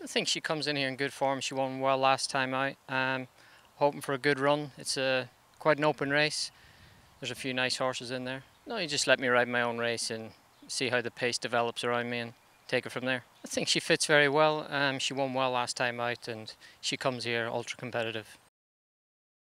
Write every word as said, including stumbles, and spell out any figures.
I think she comes in here in good form. She won well last time out. Um, hoping for a good run. It's a quite an open race. There's a few nice horses in there. No, you just let me ride my own race and see how the pace develops around me and take it from there. I think she fits very well. Um, she won well last time out and she comes here ultra competitive.